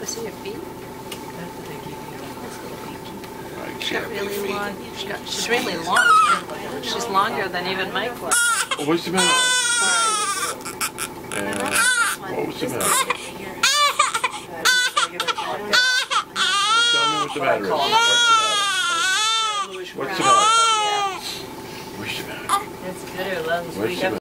see her feet? She's She's got really long. She's really long. She's longer than even Mike was. What's the matter? What was the matter? Tell me what the matter is. What's the matter? What's the matter? That's good. As long as we have